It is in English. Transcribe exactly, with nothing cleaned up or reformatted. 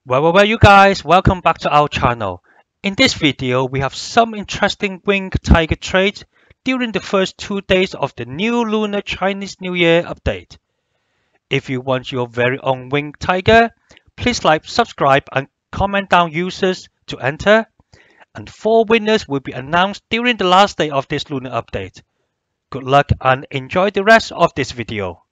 Well, well, well, you guys, welcome back to our channel. In this video, we have some interesting winged tiger trades during the first two days of the new Lunar Chinese New Year update. If you want your very own winged tiger, please like, subscribe, and comment down users to enter. And four winners will be announced during the last day of this Lunar update. Good luck and enjoy the rest of this video.